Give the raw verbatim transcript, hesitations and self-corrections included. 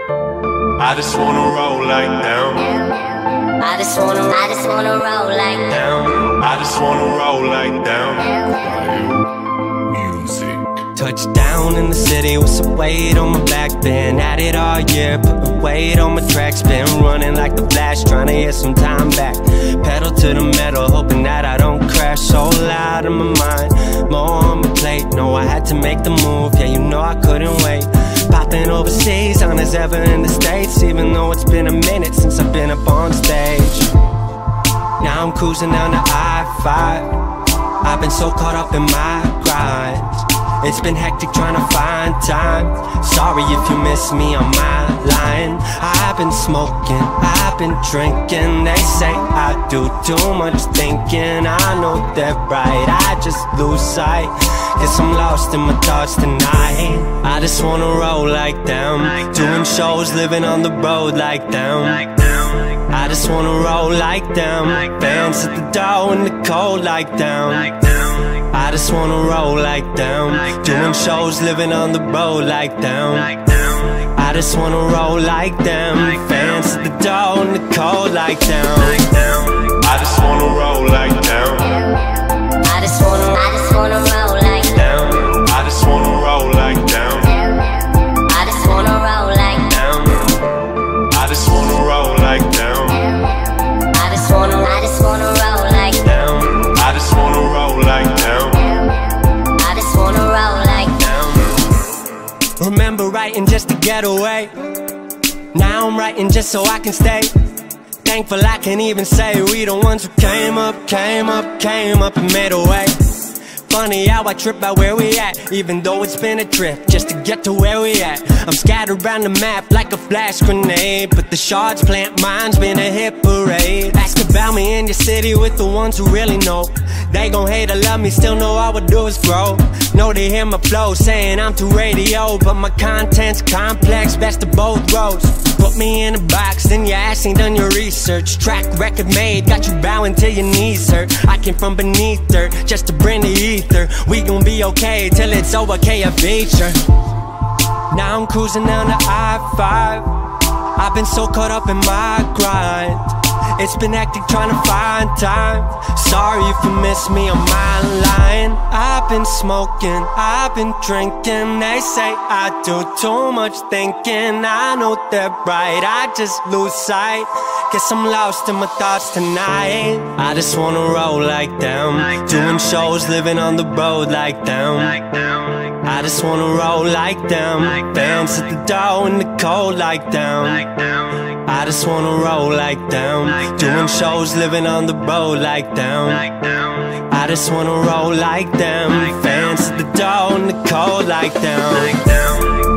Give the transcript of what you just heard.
I just wanna roll like them. I just wanna, I just wanna roll like them. I just wanna roll like them. Music. Touchdown in the city with some weight on my back. Been at it all year, putting weight on my tracks. Been running like the Flash, trying to get some time back. Pedal to the metal, hoping that I don't crash. So loud in my mind, more on my plate. No, I had to make the move, yeah, you know I couldn't wait. Popping overseas, on as ever in the States. Even though it's been a minute since I've been up on stage. Now I'm cruising down the I five. I've been so caught up in my grind. It's been hectic trying to find time. Sorry if you miss me on my line. I've been smoking, I've been drinking. They say I do too much thinking. I know they're right, I just lose sight. Guess I'm lost in my thoughts tonight. I just wanna roll like them. Doing shows, living on the road like them. I just wanna roll like them. Fans at the door in the cold like them. I just wanna roll like them. Doing shows, living on the road like them. I just wanna roll like them. Fans at the door in the cold like them. I just wanna roll like them. I just wanna, I just wanna roll like them. I just wanna roll like them. I just wanna roll like them. I just wanna roll like them. I just wanna, I just wanna roll like them. I just wanna roll like them. I just wanna roll like them. Remember writing just to get away. Now I'm writing just so I can stay. Thankful I can even say we the ones who came up, came up, came up and made a way. Funny how I trip out where we at, even though it's been a trip just to get to where we at. I'm scattered around the map like a flash grenade, but the shards plant mines, been a hit parade. Ask about me in your city with the ones who really know. They gon' hate or love me, still know all I would do is grow. Know they hear my flow, saying I'm too radio, but my content's complex, best of both worlds. Put me in a box, then your ass ain't done your research. Track record made, got you bowing till your knees hurt. I came from beneath dirt, just to bring the ether. We gon' be okay till it's over, okay, a feature. Now I'm cruising down the I five. I've been so caught up in my grind. It's been hectic trying to find time. Sorry if you miss me on my line. I've been smoking, I've been drinking. They say I do too much thinking. I know they're right, I just lose sight. Guess I'm lost in my thoughts tonight. I just wanna roll like them. Doing shows, living on the road like them. I just wanna roll like them. Fans at the door in the cold like them. I just wanna roll like them. Doing shows, living on the road like them. I just wanna roll like them. Fans at the door in the cold like them.